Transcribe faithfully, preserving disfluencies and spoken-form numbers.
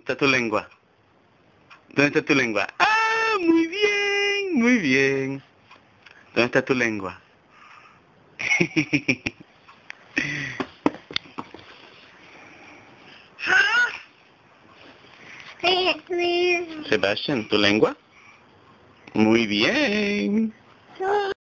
está tu lengua? ¿Dónde está tu lengua? ¡Ah! Muy bien, muy bien. ¿Dónde está tu lengua? Sebastián, ¿tu lengua? Muy bien.